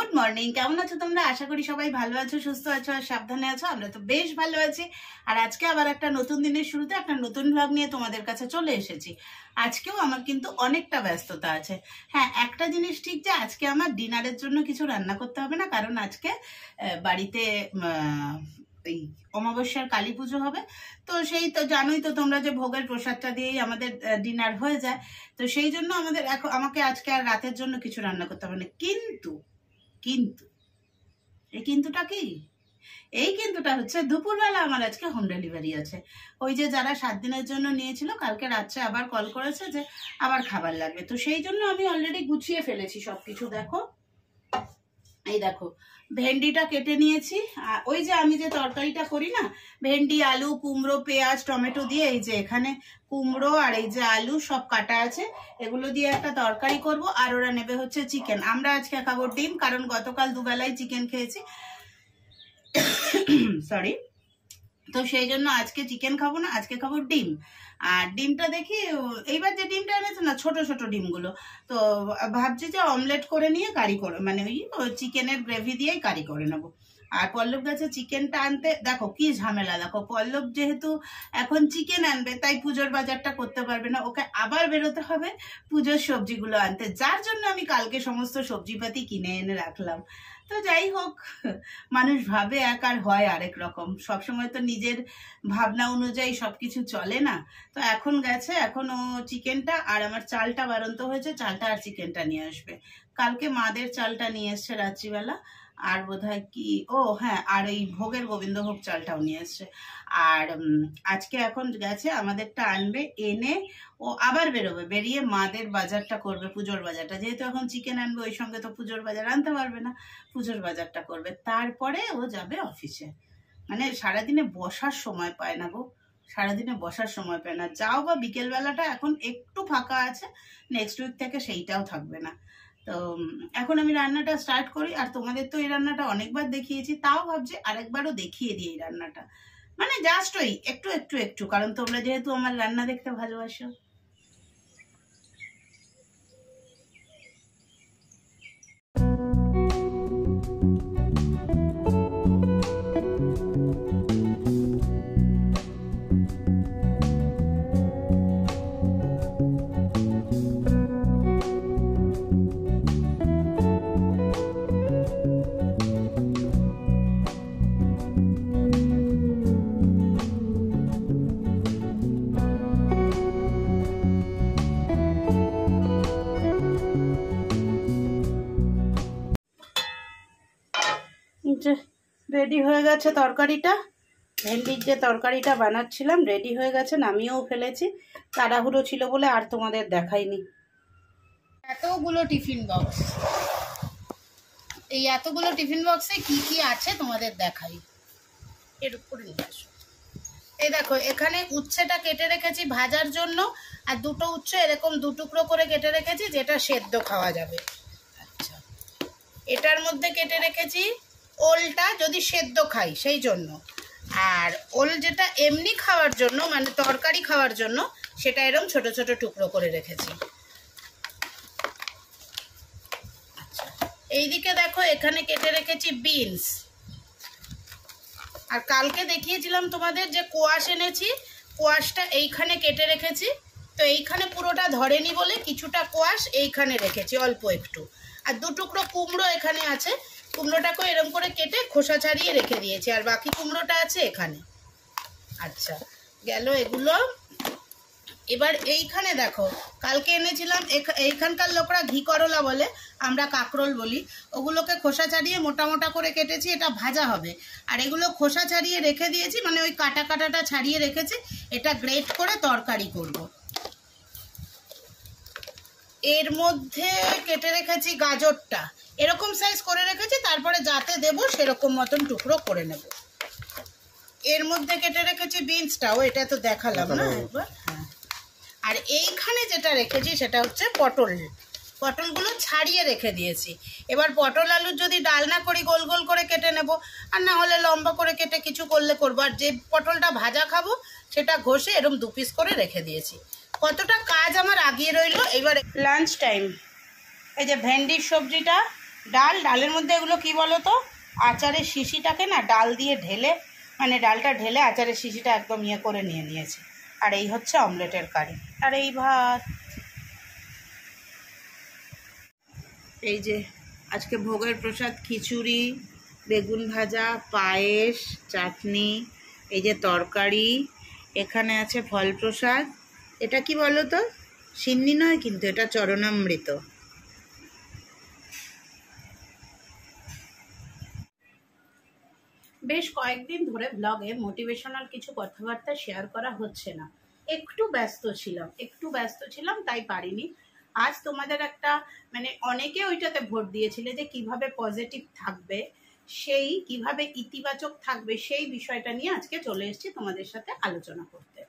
Good morning, কেমন আছো তোমরা? আশা করি সবাই ভালো আছো, সুস্থ আছো আর সাবধানে আছো। আমরা তো বেশ ভালো আছি। আর আজকে আবার একটা নতুন দিনের শুরুতে একটা নতুন ব্লগ নিয়ে তোমাদের কাছে চলে এসেছি। আজকেও আমার কিন্তু অনেকটা ব্যস্ততা আছে। হ্যাঁ, একটা জিনিস ঠিক যে আজকে আমার ডিনারের জন্য কিছু রান্না করতে হবে না, কারণ আজকে বাড়িতে এই অমাবস্যার কালী পুজো হবে। তো সেই তো জানোই তো তোমরা যে ভোগের প্রসাদটা দিয়েই আমাদের ডিনার হয়ে যায়। তো সেই জন্য আমাকে আজকে আর রাতের জন্য কিছু রান্না করতে হবে না। কিন্তু কিন্তু এই কিন্তুটা কি? এই কিন্তুটা হচ্ছে দুপুরবেলা আমার আজকে হোম ডেলিভারি আছে। ওই যে যারা 7 দিনের জন্য নিয়েছিল, কালকে রাত্রে আবার কল করেছে যে আবার খাবার লাগবে। তো সেই জন্য আমি অলরেডি গুছিয়ে ফেলেছি সবকিছু। দেখো, এই দেখো, ভেন্ডিটা কেটে নিয়েছি। ওই যে আমি যে তরকারিটা করি না, ভেন্ডি, আলু, কুমড়ো, পেঁয়াজ, টমেটো দিয়ে, এই যে এখানে কুমড়ো আর এই যে আলু সব কাটা আছে, এগুলো দিয়ে একটা তরকারি করব। আর ওরা নেবে হচ্ছে চিকেন। আমরা আজকে খাবো ডিম, কারণ গতকাল দুবেলায় চিকেন খেয়েছি, সরি। তো সেই জন্য আজকে চিকেন খাবো না, আজকে খাবো ডিম। আর ডিমটা দেখি এইবার যে ডিমটা এনেছে না, ছোট ছোট ডিমগুলো, তো ভাবছি যে অমলেট করে নিয়ে কারি করে, মানে ওই চিকেনের গ্রেভি দিয়েই কারি করে নেবো। আর পল্লব গেছে চিকেনটা আনতে। দেখো কি ঝামেলা, দেখো পল্লব যেহেতু এখন চিকেন আনবে, তাই পুজোর বাজারটা করতে পারবে না, ওকে আবার বেরোতে হবে পুজোর সবজিগুলো আনতে, যার জন্য আমি কালকে সমস্ত সবজিপাতি কিনে এনে রাখলাম। তো যাই হোক, মানুষ ভাবে এক আর হয় আরেক রকম। সবসময় তো নিজের ভাবনা অনুযায়ী সবকিছু চলে না। তো এখন গেছে, এখন ও চিকেনটা আর আমার চালটা বারন্ত হয়েছে, চালটা আর চিকেনটা নিয়ে আসবে। কালকে মাদের চালটা নিয়ে এসছে রাত্রিবেলা, আর বোধহয় কি, ও হ্যাঁ, আর এই ভোগের গোবিন্দভোগ চালটাও নিয়ে এসছে। আর আজকে এখন গেছে আমাদেরটা আনবে, এনে ও আবার বেরোবে, বেরিয়ে মাদের বাজারটা করবে, পুজোর বাজারটা। যেহেতু এখন চিকেন আনবে, ওই সঙ্গে তো পুজোর বাজার আনতে পারবে না, পুজোর বাজারটা করবে, তারপরে ও যাবে অফিসে। মানে সারাদিনে বসার সময় পায় না গো, সারাদিনে বসার সময় পায় না। যাও বা বিকেলবেলাটা এখন একটু ফাঁকা আছে, নেক্সট উইক থেকে সেইটাও থাকবে না। তো এখন আমি রান্নাটা স্টার্ট করি। আর তোমাদের তো এই রান্নাটা অনেকবার দেখিয়েছি, তাও ভাবছি আরেকবারও দেখিয়ে দিই এই রান্নাটা। মানে জাস্ট ওই একটু একটু একটু, কারণ তোমরা যেহেতু আমার রান্না দেখতে ভালোবাসো। রেডি হয়ে গেছে তরকারিটা, ভেন্ডির যে তরকারিটা বানাচ্ছিলাম রেডি হয়ে গেছে, নামিয়েও ফেলেছি। তাড়াহুড়ো ছিল বলে আর তোমাদের দেখাইনি। এতগুলো টিফিন বক্স, এই এতগুলো টিফিন বক্সে কি কি আছে তোমাদের দেখাই। এর উপরে নিয়ে আসো। এই দেখো, এখানে উচ্ছেটা কেটে রেখেছি ভাজার জন্য, আর দুটো উচ্ছে এরকম দুটুকরো করে কেটে রেখেছি, যেটা সেদ্ধ খাওয়া যাবে। আচ্ছা, এটার মধ্যে কেটে রেখেছি ওলটা, যদি সেদ্ধ খাই সেই জন্য। আর ওল যেটা এমনি খাওয়ার জন্য, মানে তরকারি খাওয়ার জন্য, সেটা এরকম ছোট ছোট টুকরো করে রেখেছি। আচ্ছা, এইদিকে দেখো, এখানে কেটে রেখেছি বিনস। আর কালকে দেখিয়েছিলাম তোমাদের যে কোয়াশ এনেছি, কোয়াশটা এইখানে কেটে রেখেছি। তো এইখানে পুরোটা ধরেনি বলে কিছুটা কোয়াশ এইখানে রেখেছি, অল্প একটু। আর দুটুকরো কুমড়ো এখানে আছে, কুমড়োটাকে এরকম করে কেটে খোসা ছাড়িয়ে রেখে দিয়েছি, আর বাকি কুমড়োটা আছে এখানে। আচ্ছা, গেল এগুলো। এবার এইখানে দেখো, কালকে এনেছিলাম, এইখানকার লোকরা ঘি করলা বলে, আমরা কাকরোল বলি, ওগুলোকে খোসা ছাড়িয়ে মোটা মোটা করে কেটেছি, এটা ভাজা হবে। আর এগুলো খোসা ছাড়িয়ে রেখে দিয়েছি, মানে ওই কাটাটা ছাড়িয়ে রেখেছি, এটা গ্রেট করে তরকারি করব। এর মধ্যে কেটে রেখেছি গাজরটা, এরকম সাইজ করে রেখেছি, তারপরে যাতে দেব সেরকম মতন টুকরো করে নেব। এর মধ্যে কেটে রেখেছি বিনসটাও, এটা তো দেখালাম না একবার। হ্যাঁ, আর এইখানে যেটা রেখেছি সেটা হচ্ছে পটল, পটলগুলো ছাড়িয়ে রেখে দিয়েছি। এবার পটল আলুর যদি ডালনা করি, গোল গোল করে কেটে নেব, আর না হলে লম্বা করে কেটে কিছু করলে করবো। আর যে পটলটা ভাজা খাবো সেটা ঘষে এরকম 2 পিস করে রেখে দিয়েছি। কতটা কাজ আমার আগিয়ে রইলো। এবার লাঞ্চ টাইম, এই যে ভেন্ডির সবজিটা ডালের মধ্যে এগুলো কি বলো তো, আচারের শিশিটাকে না ডাল দিয়ে ঢেলে, মানে ডালটা ঢেলে আচারের শিশিটা একদম ইয়ে করে নিয়ে নিয়েছি। আর এই হচ্ছে অমলেটের কারি, আর এই ভাত। এই যে আজকে ভোগের প্রসাদ খিচুড়ি, বেগুন ভাজা, পায়েস, চাটনি, এই যে তরকারি, এখানে আছে ফল প্রসাদ। এটা কি বলো তো, সিন্নি নয় কিন্তু, এটা চরণামৃত। বেশ কয়েকদিন ধরে ব্লগে মোটিভেশনাল কিছু কথাবার্তা শেয়ার করা হচ্ছে না, একটু ব্যস্ত ছিলাম তাই পারিনি। আজ তোমাদের একটা মানে অনেকে ওইটাতে ভোট দিয়েছিলে যে কিভাবে পজিটিভ থাকবে, সেই কিভাবে ইতিবাচক থাকবে, সেই বিষয়টা নিয়ে আজকে চলে এসেছি তোমাদের সাথে আলোচনা করতে।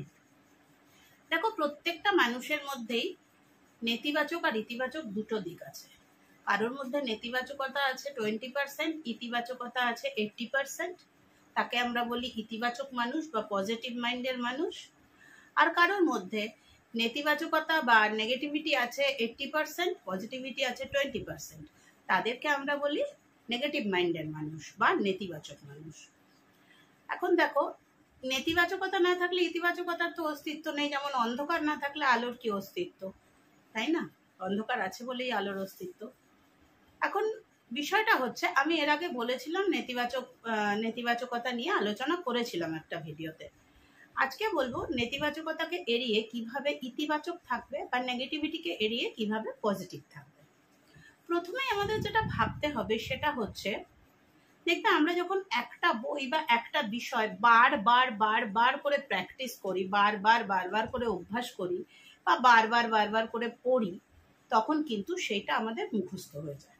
দেখো, প্রত্যেকটা মানুষের মধ্যেই নেতিবাচক আর ইতিবাচক দুটো দিক আছে। কারোর মধ্যে নেতিবাচকতা আছে 20%, ইতিবাচকতা আছে 80%, তাকে আমরা বলি ইতিবাচক মানুষ বা পজিটিভ মাইন্ডের মানুষ। আর কারোর মধ্যে নেতিবাচকতা বা নেগেটিভিটি আছে 80%, পজিটিভিটি আছে 20%, তাদেরকে আমরা বলি নেগেটিভ মাইন্ডের মানুষ বা নেতিবাচক মানুষ। এখন দেখো, নেতিবাচকতা না থাকলে ইতিবাচকতার তো অস্তিত্ব নেই, যেমন অন্ধকার না থাকলে আলোর কি অস্তিত্ব, তাই না? অন্ধকার আছে বলেই আলোর অস্তিত্ব। এখন বিষয়টা হচ্ছে, আমি এর আগে বলেছিলাম নেতিবাচকতা নিয়ে আলোচনা করেছিলাম একটা ভিডিওতে। আজকে বলবো নেতিবাচকতাকে এড়িয়ে কিভাবে ইতিবাচক থাকবে বা নেগেটিভিটিকে এড়িয়ে কিভাবে পজিটিভ থাকবে। প্রথমে আমাদের যেটা ভাবতে হবে সেটা হচ্ছে, দেখবে আমরা যখন একটা বই বা একটা বিষয় বার করে প্র্যাকটিস করি, বার করে অভ্যাস করি, বা বার করে পড়ি, তখন কিন্তু সেটা আমাদের মুখস্থ হয়ে যায়।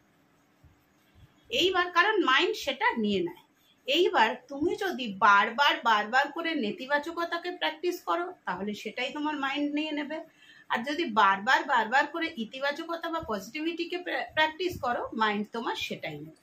এইবার কারণ মাইন্ড সেটা নিয়ে নেয়। এইবার তুমি যদি বারবার করে নেতিবাচকতাকে প্র্যাকটিস করো, তাহলে সেটাই তোমার মাইন্ড নিয়ে নেবে। আর যদি বারবার করে ইতিবাচকতা বা পজিটিভিটিকে প্র্যাকটিস করো, মাইন্ড তোমার সেটাই নেবে।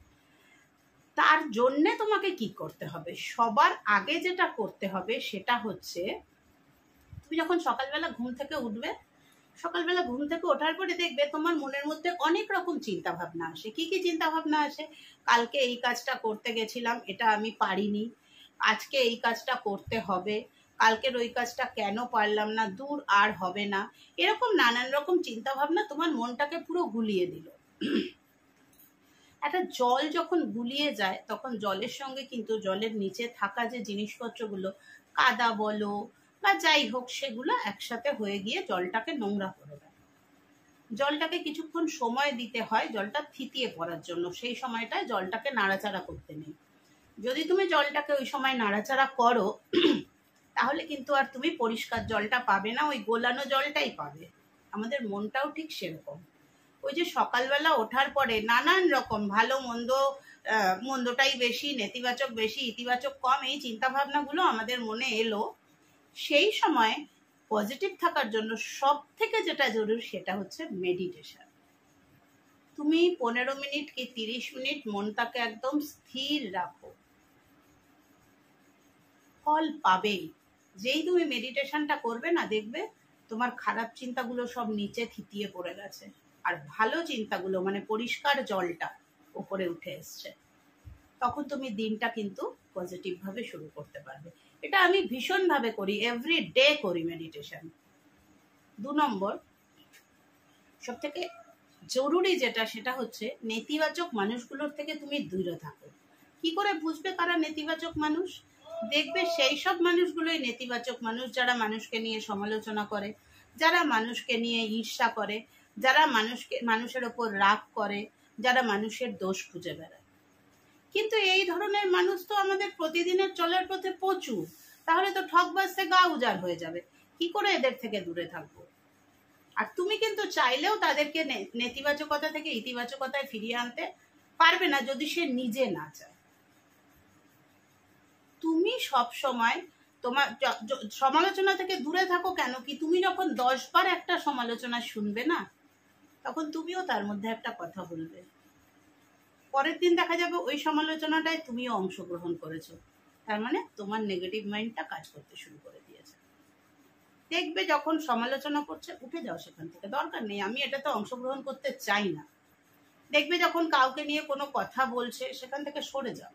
তার জন্যে তোমাকে কি করতে হবে, সবার আগে যেটা করতে হবে সেটা হচ্ছে, তুমি যখন সকালবেলা ঘুম থেকে উঠবে, সকালবেলা ঘুম থেকে ওঠার পরে দেখবে তোমার মনের মধ্যে অনেক রকম চিন্তা ভাবনা আসে। কি কি চিন্তা ভাবনা আসে? কালকে এই কাজটা করতে গেছিলাম, এটা আমি পারিনি, আজকে এই কাজটা করতে হবে, কালকের ওই কাজটা কেন পারলাম না, দূর আর হবে না, এরকম নানান রকম চিন্তা ভাবনা তোমার মনটাকে পুরো গুলিয়ে দিল। একটা জল যখন গুলিয়ে যায়, তখন জলের সঙ্গে কিন্তু জলের নিচে থাকা যে জিনিসপত্রগুলো, কাদা বলো বা যাই হোক, সেগুলো একসাথে হয়ে গিয়ে জলটাকে নোংরা করে দেয়। জলটাকে কিছুক্ষণ সময় দিতে হয় জলটা থিতিয়ে পড়ার জন্য, সেই সময়টায় জলটাকে নাড়াচাড়া করতে নেই। যদি তুমি জলটাকে ওই সময় নাড়াচাড়া করো, তাহলে কিন্তু আর তুমি পরিষ্কার জলটা পাবে না, ওই গোলানো জলটাই পাবে। আমাদের মনটাও ঠিক সেরকম। ওই যে সকালবেলা ওঠার পরে নানান রকম ভালো মন্দ, মন্দটাই বেশি, নেতিবাচক বেশি, ইতিবাচক কম, এই চিন্তা ভাবনাগুলো আমাদের মনে এলো, সেই সময় পজিটিভ থাকার জন্য সব থেকে যেটা জরুরি সেটা হচ্ছে মেডিটেশন। তুমি 15 মিনিট কি 30 মিনিট মনটাকে একদম স্থির রাখো, ফল পাবেই। যেই তুমি মেডিটেশনটা করবে না, দেখবে তোমার খারাপ চিন্তাগুলো সব নিচে থিতিয়ে পড়ে গেছে, আর ভালো চিন্তাগুলো মানে পরিষ্কার জলটা উপরে উঠে এসছে। তখন তুমি দিনটা কিন্তু পজিটিভ ভাবে শুরু করতে পারবে। এটা আমি ভীষণভাবে করি, এভরি ডে করি মেডিটেশন। 2 নম্বর, সব থেকে জরুরি যেটা, সেটা হচ্ছে নেতিবাচক মানুষগুলোর থেকে তুমি দূরে থাকো। কি করে বুঝবে কারা নেতিবাচক মানুষ? দেখবে সেই সব মানুষগুলোই নেতিবাচক মানুষ যারা মানুষকে নিয়ে সমালোচনা করে, যারা মানুষকে নিয়ে ঈর্ষা করে, যারা মানুষের ওপর রাগ করে, যারা মানুষের দোষ খুঁজে বেড়ায়। কিন্তু এই ধরনের মানুষ তো আমাদের প্রতিদিনের চলার পথে প্রচুর, তাহলে তো ঠকবাজতে গা উজাড় হয়ে যাবে। কি করে এদের থেকে দূরে থাকবো? আর তুমি কিন্তু চাইলেও তাদেরকে নেতিবাচকতা থেকে ইতিবাচকতায় ফিরিয়ে আনতে পারবে না যদি সে নিজে না চায়। তুমি সব সময় তোমার সমালোচনা থেকে দূরে থাকো কেন কি, তুমি যখন 10 বার একটা সমালোচনা শুনবে না, তখন তুমিও তার মধ্যে একটা কথা বলবে, পরের দিন দেখা যাবে ওই সমালোচনাটায় তুমিও অংশগ্রহণ করেছো, তার মানে তোমার নেগেটিভ মাইন্ডটা কাজ করতে শুরু করে দিয়েছে। দেখবে যখন সমালোচনা করছে, উঠে যাও সেখান থেকে, দরকার নেই, আমি এটাতে অংশগ্রহণ করতে চাই না। দেখবে যখন কাউকে নিয়ে কোনো কথা বলছে সেখান থেকে সরে যাও,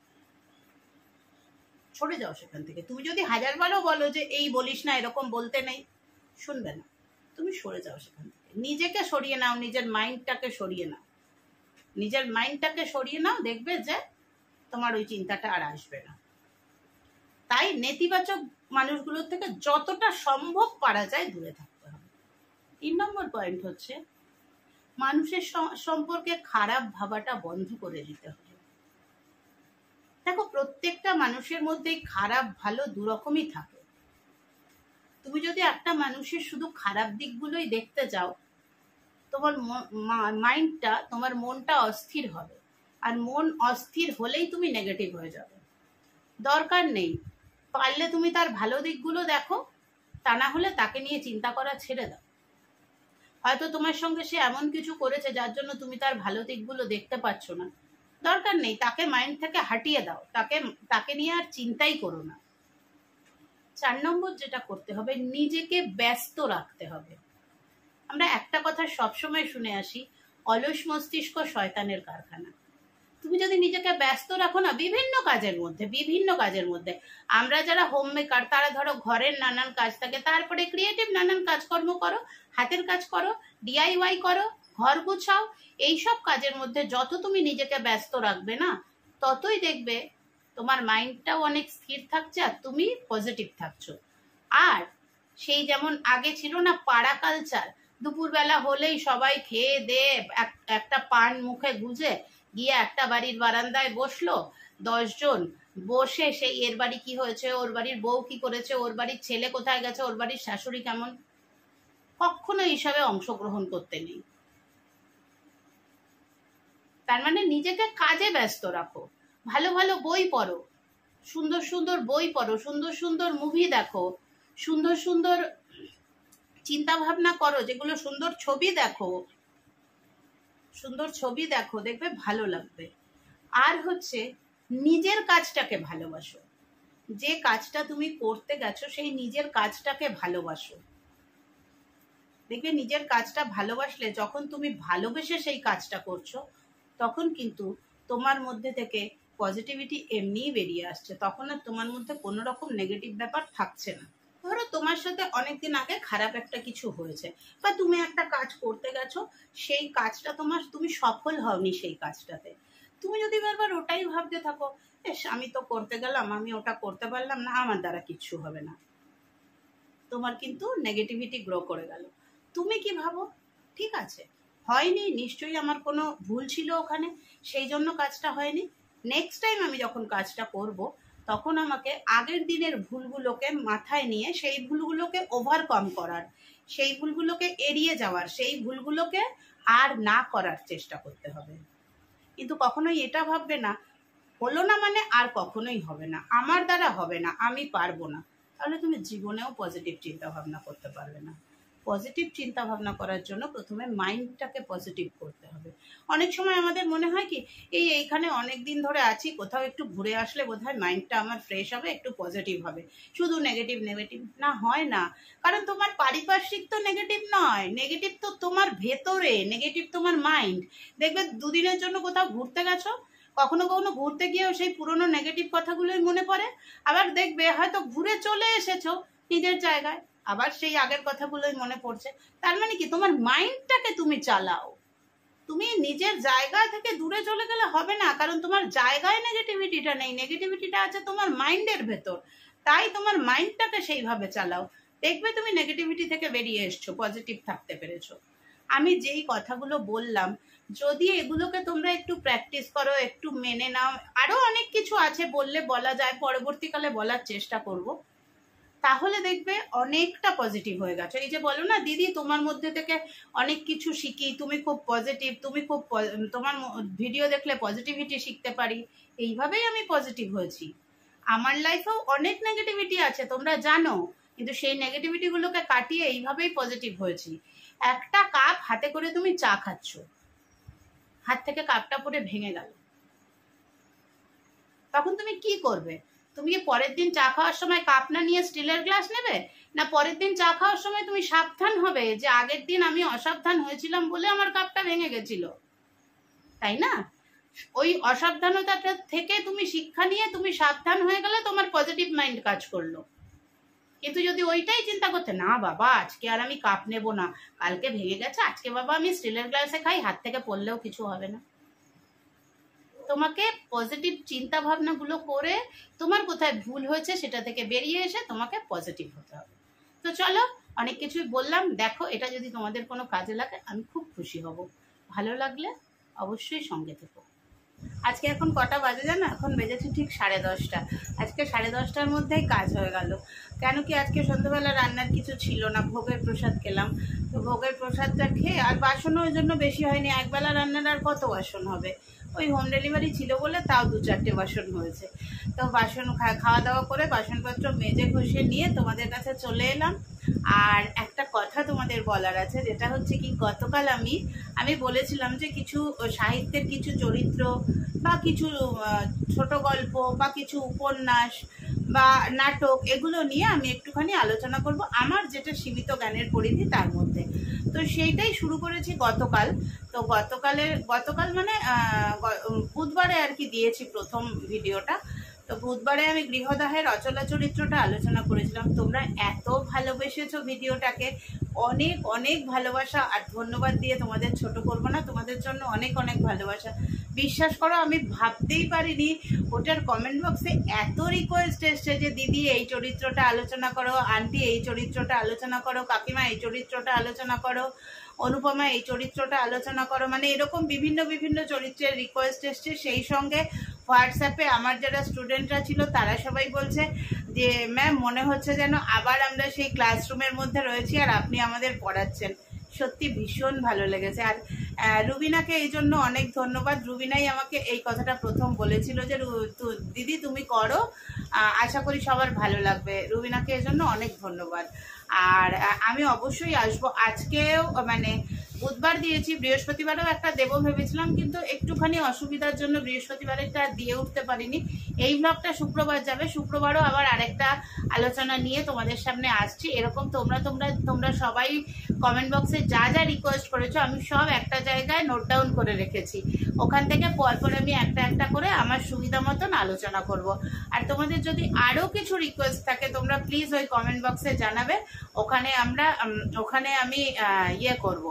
সরে যাও সেখান থেকে। তুমি যদি 1000বারও বলো যে এই বলিস না, এরকম বলতে নেই, শুনবে না। তুমি সরে যাও সেখান থেকে, নিজেকে সরিয়ে নাও, নিজের মাইন্ডটাকে সরিয়ে নাও, নিজের মাইন্ডটাকে সরিয়ে নাও, দেখবে যে তোমার ওই চিন্তাটা আর আসবে না। তাই নেতিবাচক মানুষগুলোর থেকে যতটা সম্ভব পারা যায় দূরে থাকতে হবে। 3 নম্বর পয়েন্ট হচ্ছে মানুষের সম্পর্কে খারাপ ভাবাটা বন্ধ করে দিতে হবে। দেখো, প্রত্যেকটা মানুষের মধ্যেই খারাপ ভালো দুরকমই থাকে। তুমি যদি একটা মানুষের শুধু খারাপ দিকগুলোই দেখতে যাও, তোমার মাইন্ডটা, তোমার মনটা অস্থির হবে, আর মন অস্থির হলেই তুমি নেগেটিভ হয়ে যাবে। দরকার নেই, পারলে তুমি তার ভালো দিকগুলো দেখো, তা না হলে তাকে নিয়ে চিন্তা করা ছেড়ে দাও। হয়তো তোমার সঙ্গে সে এমন কিছু করেছে যার জন্য তুমি তার ভালো দিকগুলো দেখতে পাচ্ছ না, দরকার নেই, তাকে মাইন্ড থেকে হাঁটিয়ে দাও, তাকে নিয়ে আর চিন্তাই করো না। 4 নম্বর যেটা করতে হবে, নিজেকে ব্যস্ত রাখতে হবে। আমরা একটা কথা সবসময় শুনে আসি, অলস মস্তিষ্ক শয়তানের কারখানা। তুমি যদি নিজেকে ব্যস্ত রাখো না বিভিন্ন কাজের মধ্যে, আমরা যারা হোম মেকার তারা ধরো ঘরের নানান কাজ থাকে, তারপরে ক্রিয়েটিভ নানান কাজকর্ম করো, হাতের কাজ করো, DIY করো, ঘর গুছাও, এইসব কাজের মধ্যে যত তুমি নিজেকে ব্যস্ত রাখবে না, ততই দেখবে তোমার মাইন্ডটাও অনেক স্থির থাকছে আর তুমি পজিটিভ থাকছো। আর সেই যেমন আগে ছিল না পাড়া কালচার, দুপুরবেলা হলেই সবাই খেয়ে দিয়ে একটা পান মুখে গুজে গিয়ে একটা বাড়ির বারান্দায় বসলো, 10 জন বসে সেই এর বাড়ি কি হয়েছে, ওর বাড়ির বউ কি করেছে, ওর বাড়ির ছেলে কোথায় গেছে, ওর বাড়ির শাশুড়ি কেমন, কখনো এইসবে অংশগ্রহণ করতে নেই। তার মানে নিজেকে কাজে ব্যস্ত রাখো, ভালো ভালো বই পড়ো, সুন্দর সুন্দর বই পড়ো, সুন্দর সুন্দর মুভি দেখো, সুন্দর সুন্দর চিন্তা ভাবনা করো, যেগুলো সুন্দর ছবি দেখো, দেখবে ভালো লাগবে। আর হচ্ছে নিজের কাজটাকে ভালোবাসো, যে কাজটা তুমি করতে গেছো সেই নিজের কাজটাকে ভালোবাসো। দেখবে নিজের কাজটা ভালোবাসলে, যখন তুমি ভালোবেসে সেই কাজটা করছো, তখন কিন্তু তোমার মধ্যে থেকে পজিটিভিটি এমনিই বেরিয়ে আসছে, তখন আর তোমার মধ্যে কোনো রকম নেগেটিভ ব্যাপার থাকছে না। ধরো তোমার সাথে অনেকদিন আগে খারাপ একটা কিছু হয়েছে, বা তুমি একটা কাজ করতে গেছো, সেই কাজটা তুমি সফল হওনি সেই কাজটাতে, তুমি যদি বারবার ওটাই ভাবতে থাকো, আমি তো করতে গেলাম, আমি ওটা করতে পারলাম না, আমার দ্বারা কিচ্ছু হবে না, তোমার কিন্তু নেগেটিভিটি গ্রো করে গেল। তুমি কি ভাবো, ঠিক আছে, হয়নি, নিশ্চয়ই আমার কোনো ভুল ছিল ওখানে, সেই জন্য কাজটা হয়নি। নেক্সট টাইম আমি যখন কাজটা করব, তখন আমাকে আগের দিনের ভুলগুলোকে মাথায় নিয়ে সেই ভুলগুলোকে ওভারকাম করার, সেই ভুলগুলোকে এড়িয়ে যাওয়ার, সেই ভুলগুলোকে আর না করার চেষ্টা করতে হবে। কিন্তু কখনোই এটা ভাববে না হলো না মানে আর কখনোই হবে না, আমার দ্বারা হবে না, আমি পারবো না, তাহলে তুমি জীবনেও পজিটিভ চিন্তা ভাবনা করতে পারবে না। পজিটিভ চিন্তা ভাবনা করার জন্য প্রথমে মাইন্ডটাকে পজিটিভ করতে হবে। অনেক সময় আমাদের মনে হয় কি, এইখানে অনেক দিন ধরে আছি, কোথাও একটু ঘুরে আসলে বোধহয় মাইন্ডটা আমার ফ্রেশ হবে, একটু পজিটিভ হবে, শুধু নেগেটিভ না, হয় না। কারণ তোমার পারিপার্শ্বিক তো নেগেটিভ নয়, নেগেটিভ তো তোমার ভেতরে, নেগেটিভ তোমার মাইন্ড। দেখবে দুদিনের জন্য কোথাও ঘুরতে গেছো, কখনো কখনো ঘুরতে গিয়েও সেই পুরনো নেগেটিভ কথাগুলোই মনে পড়ে, আবার দেখবে হয়তো ঘুরে চলে এসেছো নিজের জায়গায়, আবার সেই আগের কথাগুলোই মনে পড়ছে। তার মানে কি, তোমার মাইন্ডটাকে তুমি চালাও, তুমি নিজের জায়গা থেকে দূরে চলে গেলে হবে না, কারণ তোমার জায়গায় নেগেটিভিটিটা নেই, নেগেটিভিটিটা আছে তোমার মাইন্ডের ভেতর। তাই তোমার মাইন্ডটাকে সেইভাবে চালাও, দেখবে তুমি নেগেটিভিটি থেকে বেরিয়ে এসছো, পজিটিভ থাকতে পেরেছো। আমি যেই কথাগুলো বললাম, যদি এগুলোকে তোমরা একটু প্র্যাকটিস করো, একটু মেনে নাও, আরো অনেক কিছু আছে বলা যায়, পরবর্তীকালে বলার চেষ্টা করব, তাহলে দেখবে অনেকটা পজিটিভ হয়ে গেছে। এই যে বলো না, দিদি তোমার মধ্যে থেকে অনেক কিছু শিখি, তুমি খুব পজিটিভ, তোমার ভিডিও দেখলে পজিটিভিটি শিখতে পারি, এইভাবেই আমি পজিটিভ হয়েছি। আমার লাইফেও অনেক নেগেটিভিটি আছে তোমরা জানো, কিন্তু সেই নেগেটিভিটি গুলোকে কাটিয়ে এইভাবেই পজিটিভ হয়েছি। একটা কাপ হাতে করে তুমি চা খাচ্ছ, হাত থেকে কাপটা পড়ে ভেঙে গেল, তখন তুমি কি করবে? তুমি কি পরের দিন চা খাওয়ার সময় কাপ না নিয়ে স্টিলের গ্লাস নেবে? না পরের দিন চা খাওয়ার সময় তুমি সাবধান হবে যে আগের দিন আমি অসাবধান হয়েছিলাম বলে আমার কাপটা ভেঙে গেছিল? তাই না? ওই অসাবধানতাটা থেকে তুমি শিক্ষা নিয়ে তুমি সাবধান হয়ে গেলে তোমার পজিটিভ মাইন্ড কাজ করলো। কিন্তু যদি ওইটাই চিন্তা করতে, না বাবা আজকে আর আমি কাপ নেবো না, কালকে ভেঙে গেছে, আজকে বাবা আমি স্টিলের গ্লাসে খাই, হাত থেকে পড়লেও কিছু হবে না। তোমাকে পজিটিভ চিন্তা ভাবনাগুলো করে তোমার কোথায় ভুল হয়েছে সেটা থেকে বেরিয়ে এসে তোমাকে পজিটিভ হতে হবে। তো চলো, অনেক কিছুই বললাম, দেখো এটা যদি তোমাদের কোনো কাজে লাগে আমি খুব খুশি হব। ভালো লাগলে অবশ্যই সঙ্গে থেকো। আজকে এখন কটা বাজে জানো? এখন বেজেছে ঠিক 10:30। আজকে 10:30টার মধ্যেই কাজ হয়ে গেল। কেন কি আজকে সন্ধ্যাবেলা রান্নার কিছু ছিল না, ভোগের প্রসাদ খেলাম। তো ভোগের প্রসাদটা খেয়ে আর বাসনও ওই জন্য বেশি হয়নি, একবেলা রান্নার আর কত বাসন হবে, ওই হোম ডেলিভারি ছিল বলে তাও 2-4টে বাসন হয়েছে। তো বাসন খাওয়া দাওয়া করে বাসনপত্র মেজে ঘষে নিয়ে তোমাদের কাছে চলে এলাম। আর একটা কথা তোমাদের বলার আছে, যেটা হচ্ছে কি গতকাল আমি বলেছিলাম যে কিছু সাহিত্যের কিছু চরিত্র বা কিছু ছোট গল্প বা কিছু উপন্যাস বা নাটক এগুলো নিয়ে আমি একটুখানি আলোচনা করব আমার যেটা সীমিত জ্ঞানের পরিধি তার মধ্যে। তো সেইটাই শুরু করেছি গতকাল। তো গতকাল মানে বুধবারে আর কি দিয়েছি প্রথম ভিডিওটা। তো বুধবারে আমি গৃহদাহের অচলা চরিত্রটা আলোচনা করেছিলাম। তোমরা এত ভালোবেসেছো ভিডিওটাকে, অনেক অনেক ভালোবাসা আর ধন্যবাদ দিয়ে তোমাদের ছোট করবো না, তোমাদের জন্য অনেক অনেক ভালোবাসা। বিশ্বাস করো আমি ভাবতেই পারিনি ওটার কমেন্ট বক্সে এত রিকোয়েস্ট এসছে যে দিদি এই চরিত্রটা আলোচনা করো, আন্টি এই চরিত্রটা আলোচনা করো, কাকিমা এই চরিত্রটা আলোচনা করো, অনুপমা এই চরিত্রটা আলোচনা করো, মানে এরকম বিভিন্ন বিভিন্ন চরিত্রের রিকোয়েস্ট এসছে। সেই সঙ্গে হোয়াটসঅ্যাপে আমার যারা স্টুডেন্টরা ছিল তারা সবাই বলছে যে ম্যাম মনে হচ্ছে যেন আবার আমরা সেই ক্লাসরুমের মধ্যে রয়েছি আর আপনি আমাদের পড়াচ্ছেন। সত্যি ভীষণ ভালো লেগেছে। আর রুবিনাকে এই জন্য অনেক ধন্যবাদ। রুবিনাই আমাকে এই কথাটা প্রথম বলেছিল যে দিদি তুমি করো, আশা করি সবার ভালো লাগবে। রুবিনাকে এই জন্য অনেক ধন্যবাদ। আর আমি অবশ্যই আসবো। আজকেও মানে বুধবার দিয়েছি, বৃহস্পতিবারেও একটা দেবো ভেবেছিলাম, কিন্তু একটুখানি অসুবিধার জন্য বৃহস্পতিবারেরটা দিয়ে উঠতে পারিনি। এই ব্লগটা শুক্রবার যাবে, শুক্রবারও আবার আরেকটা আলোচনা নিয়ে তোমাদের সামনে আসছি। এরকম তোমরা সবাই কমেন্ট বক্সে যা যা রিকোয়েস্ট করেছো আমি সব একটা জায়গায় নোট ডাউন করে রেখেছি। ওখান থেকে পরপর আমি একটা একটা করে আমার সুবিধা মতন আলোচনা করব। আর তোমাদের যদি আরও কিছু রিকোয়েস্ট থাকে তোমরা প্লিজ ওই কমেন্ট বক্সে জানাবে। ওখানে আমি ইয়ে করব,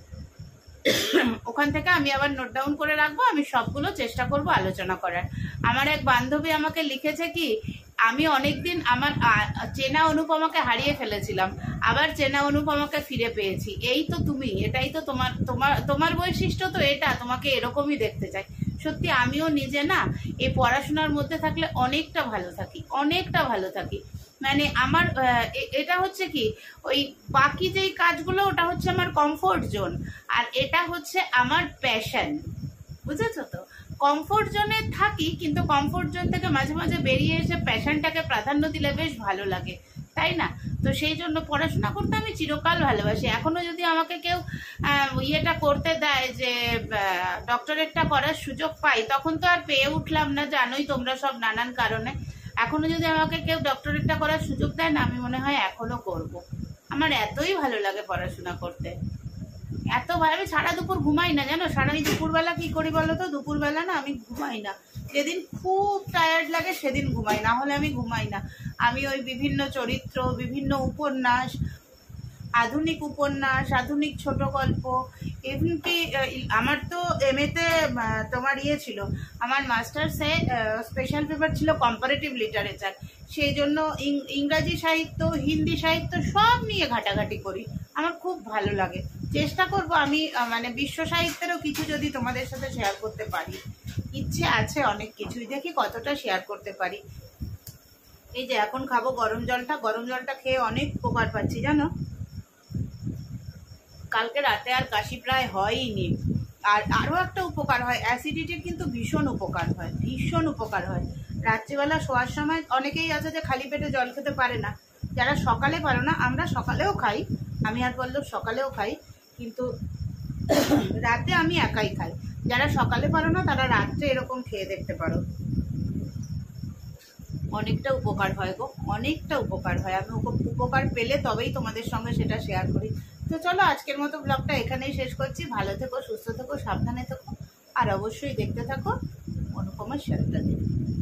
ওখান থেকে আমি আবার নোট ডাউন করে রাখবো। আমি সবগুলো চেষ্টা করব আলোচনা করার। আমার এক বান্ধবী আমাকে লিখেছে কি, আমি অনেকদিন আমার চেনা অনুপমাকে হারিয়ে ফেলেছিলাম, আবার চেনা অনুপমাকে ফিরে পেয়েছি। এই তো তুমি, এটাই তো তোমার বৈশিষ্ট্য, তো এটা তোমাকে এরকমই দেখতে চাই। সত্যি আমিও নিজে না এই পড়াশোনার মধ্যে থাকলে অনেকটা ভালো থাকি। মানে আমার এটা হচ্ছে কি, ওই বাকি যেই কাজগুলো ওটা হচ্ছে আমার কমফোর্ট জোন, আর এটা হচ্ছে আমার প্যাশন, বুঝেছো তো? কমফোর্ট জোনে থাকি, কিন্তু কমফোর্ট জোন থেকে মাঝে মাঝে বেরিয়ে এসে প্যাশনটাকে প্রাধান্য দিলে বেশ ভালো লাগে, তাই না? তো সেই জন্য পড়াশোনা করতে আমি চিরকাল ভালোবাসি। এখনো যদি আমাকে কেউ ইয়েটা করতে দেয় যে ডক্টরেটটা করার সুযোগ পাই, তখন তো আর পেয়ে উঠলাম না, জানোই তোমরা সব নানান কারণে। এখনো যদি আমাকে কেউ ডক্টরেটটা করার সুযোগ দেয় না, আমি মনে হয় এখনো করব। আমার এতই ভালো লাগে পড়াশোনা করতে, এত ভালো। আমি সারা দুপুর ঘুমাই না, জানো? সারাদিন দুপুরবেলা কি করি বলো তো? দুপুরবেলা না আমি ঘুমাই না, যেদিন খুব টায়ার্ড লাগে সেদিন ঘুমাই, না হলে আমি ঘুমাই না। আমি ওই বিভিন্ন চরিত্র, বিভিন্ন উপন্যাস, আধুনিক উপন্যাস, আধুনিক ছোট গল্প, এমনকি আমার তো এমএতে তোমার ছিল, আমার মাস্টার্সে স্পেশাল পেপার ছিল কম্পারেটিভ লিটারেচার। সেই জন্য ইংরাজি সাহিত্য, হিন্দি সাহিত্য সব নিয়ে ঘাটাঘাটি করি। আমার খুব ভালো লাগে। চেষ্টা করব আমি মানে বিশ্ব সাহিত্যেরও কিছু যদি তোমাদের সাথে শেয়ার করতে পারি। ইচ্ছে আছে অনেক কিছুই, দেখি কতটা শেয়ার করতে পারি। এই যে এখন খাবো গরম জলটা খেয়ে অনেক উপকার পাচ্ছি, জানো? কালকে রাতে আর কাশি প্রায় হয়ইনি। আর আরও একটা উপকার হয়, অ্যাসিডিটির কিন্তু ভীষণ উপকার হয়। রাত্রিবেলা শোয়ার সময় অনেকেই আছে যে খালি পেটে জল খেতে পারে না, যারা সকালে পারো না, আমরা সকালেও খাই, আমি আর বললো সকালেও খাই, কিন্তু রাতে আমি একাই খাই। যারা সকালে পারো না তারা রাত্রে এরকম খেয়ে দেখতে পারো, অনেকটা উপকার হয় গো, অনেকটা উপকার হয়। আমি উপকার পেলে তবেই তোমাদের সঙ্গে সেটা শেয়ার করি। তো চলো আজকের মতো ব্লগটা এখানেই শেষ করছি। ভালো থেকো, সুস্থ থেকো, সাবধানে থেকো। আর অবশ্যই দেখতে থাকো অনুপমার শেয়ারটা দিন।